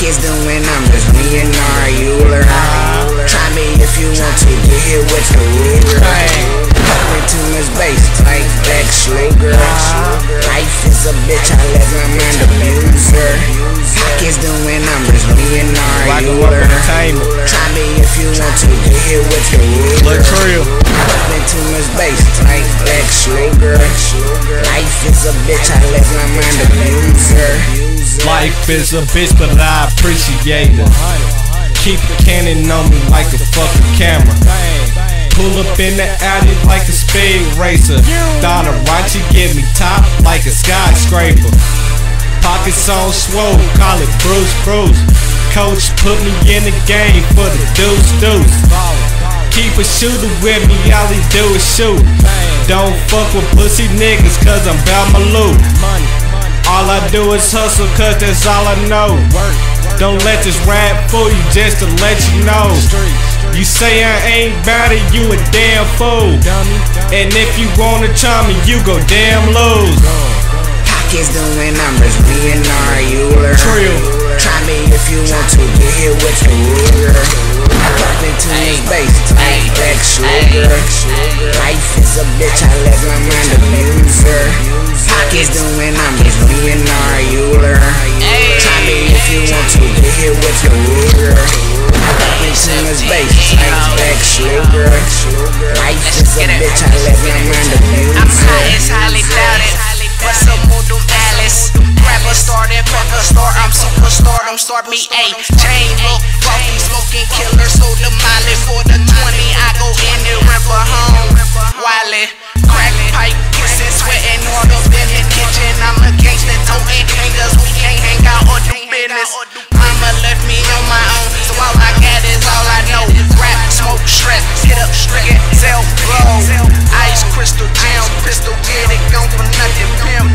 Pockets doing numbers, me and Euler. Try me if you want to, get hit with the ruler. Pumping too much bass, like Lex Luger. Life is a bitch, I let my mind abuse her. Pockets doing numbers, me and Euler. Try me if you want to, get hit with the ruler. Pumping too much bass, like Lex Luger. Life is a bitch, I let my mind abuse her. Life is a bitch, but I appreciate it. Keep a cannon on me like a fucking camera. Pull up in the alley like a speed racer. Thought of right, you get me top like a skyscraper. Pockets on swole, call it Bruce. Coach put me in the game for the deuce. Keep a shooter with me, all he do is shoot. Don't fuck with pussy niggas, cause I'm bout my loot. All I do is hustle, cause that's all I know. Don't let this rap fool you, just to let you know. You say I ain't bout it, you a damn fool. And if you wanna try me, you go damn lose. Pockets doing numbers, me and Euler. Try me if you want to, get hit with the ruler. Pumping too much bass, like Lex Luger. Life is a bitch, I let my mind abuse her. Pockets doing numbers, me and Euler. Try me if you want to, get hit with the ruler. Pumping too much bass, like Lex Luger. Life is a bitch, I let my mind abuse her. I'm high, it's highly doubted. What's up, Moodum Alice? Grab a start and fuck a star. I'm superstar, don't start me, ayy. Chain look, fucking smoking killer. So the Molly for the 20. I go in and rip her home. Wiley, crack pipe, kissing, sweating all up in the kitchen. I'm a gangster, toting hangers. We can't hang out or do business. Mama left me on my own, so all I got is all I know. Rap, smoke, stress, hit up, stricken, sell, blow. Ice, crystal, jam, pistol, get it, gone for nothing.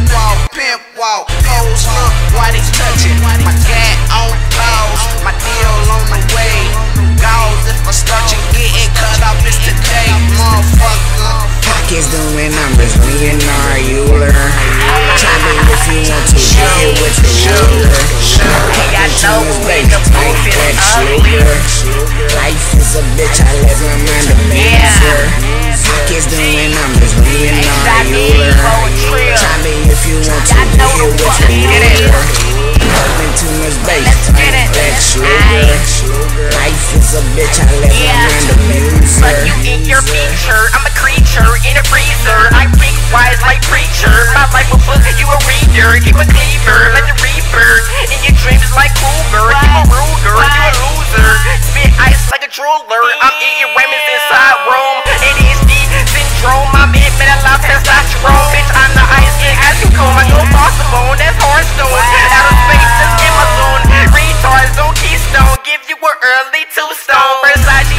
Pimp walk, hoes look, why they touching? My cat on pause, my deal on the way. Gauze if I start you getting cut off, it's today, motherfucker. Pockets doing numbers, me and Euler. Try me if you want to, get hit with the ruler. Pumping too much bass, like Lex Luger. Life is a bitch, I let my mind abuse her. Pockets doing numbers, me and Euler. Try me if you want to, get hit with the ruler. Pumping too much bass, like Lex Luger. Life is a bitch, I let my mind abuse her. Fuck you in your feature, I'm a creature in a freezer. I think wise like preacher. My life will put you a reader. Keep a cleaver like the reaper. In your dreams like Hoover. Keep a ruger, you a loser. Spit ice like a drooler. I'm eating ramen inside Rome. ADHD syndrome. I'm in metal testosterone. Bitch, I'm the ice king acetone. I go possible, that's Hearthstone. Outer space is Amazon. Retards on Keystone. Give you an early tombstone. Versace.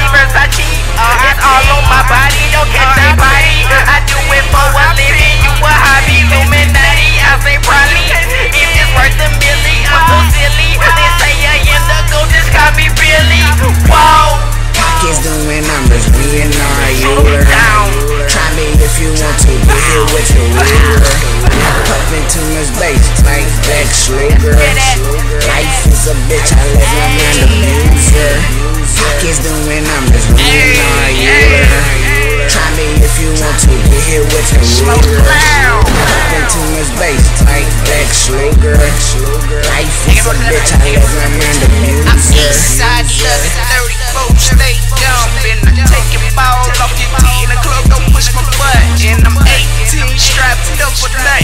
It's all on my body. Don't catch that body. I do it for a living. You a hobby. Illuminati. I say probably. If it's worth a million, I'm so silly. They say I am the goat. Just call me Billy. Whoa. Pockets doing numbers, me and Euler. Try me if you want to, get hit with the ruler. Pumping too much bass, like Lex Luger. Life is a bitch, I let my mind abuse her. Pockets doing numbers, me and Euler. Try me if you want to, get hit with the ruler. Pumping too much bass, like Lex Luger. Life is a bitch, I let my mind abuse her. I'm Eastside 1134, stay dumping. I take your ball off your teeth in the club, don't push my butt. And I'm 18, strapped up for nothing.